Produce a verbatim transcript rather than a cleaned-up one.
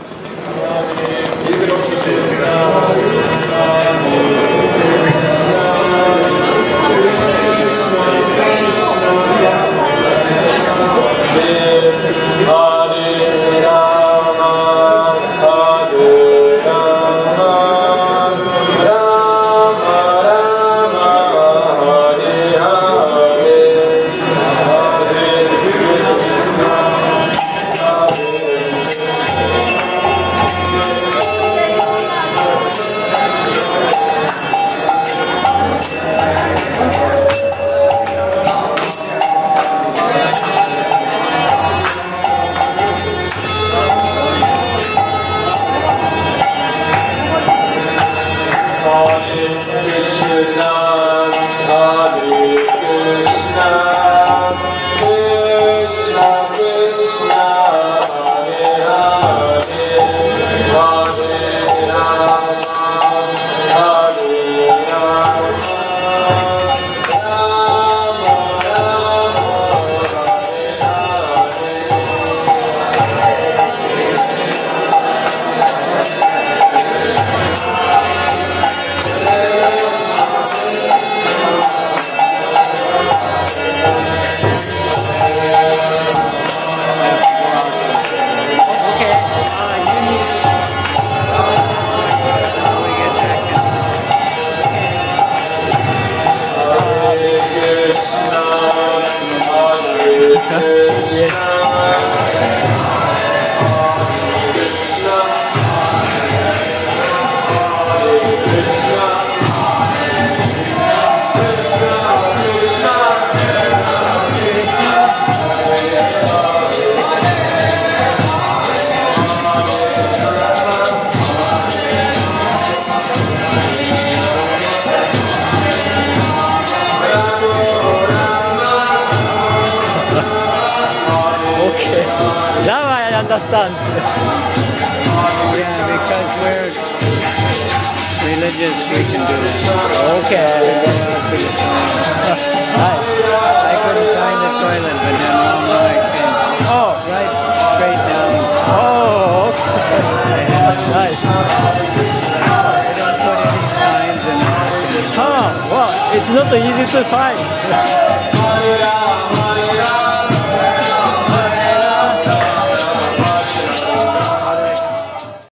Understand? Yeah, because we're religious, we can do that. Okay. Nice. I couldn't find the toilet, but then Mama I can. Oh, right, straight down. Oh, okay. Nice. I don't put any signs and. Oh, well, it's not easy to find.